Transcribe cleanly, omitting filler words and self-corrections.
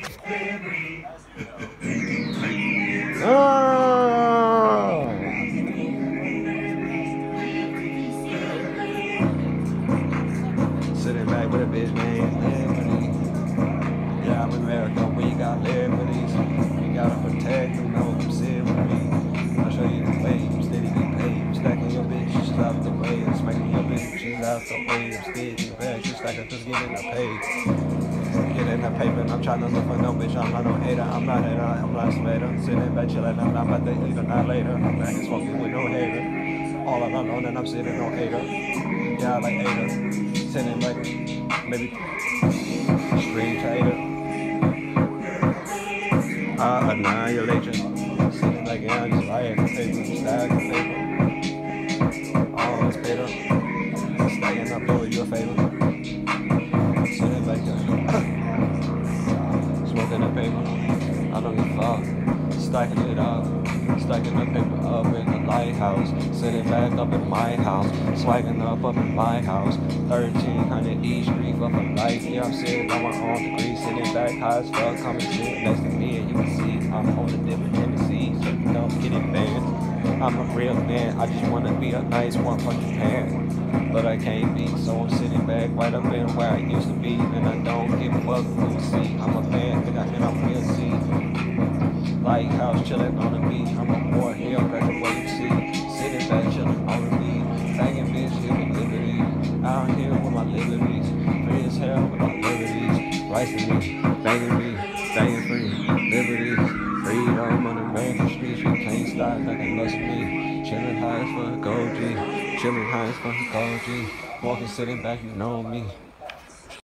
Oh! Sitting back with a bitch named Liberty. Yeah, I'm America, we got liberties. You gotta protect them, know them, sit with me. I'll show you the way, I'm steady get paid. Stacking your bitches out the way, and smacking your bitches out the way. I'm steady in the bag, you stack it, just getting the pay. Get in the paper, and I'm trying to look for no bitch, I'm not no hater, I'm not hater, I'm not sweater. Sitting back chillin', I'm about to eat a night later. I'm back and smoking with no hater. All alone, and I'm sitting on hater. Yeah, I like hater. Sitting back, maybe stream trader. Annihilate you. Sitting back, yeah, just like paper, stack of paper. All this paper. Stacking up for your favor. Sitting back, smoking the paper. I don't give a fuck. Stacking it up. Stacking the paper up in the lighthouse. Sitting back up in my house. Swagging up in my house. 1300 East Street for life. Yeah, I'm sitting on my own degree. Sitting back high as fuck. Come and sit next to me and you can see I'm on a different Tennessee. So you don't get it bad. I'm a real man. I just want to be a nice one from Japan. But I can't be, so I'm sitting back right up in where I used to be. And I don't give a fuck who see. I'm a fan, and I'm real see. Lighthouse chillin' on the beach. I'm a boy here, graduate see. Sitting back chillin' on the beach. Banging bitch here with liberty. Out here with my liberties. Free as hell with my liberties. Rising me, banging free. Liberties, freedom on the American streets. You can't stop like a lust me. Chillin' high as fuck, OG. Chillin' high as fuck, OG. Walking, sitting back, you know me.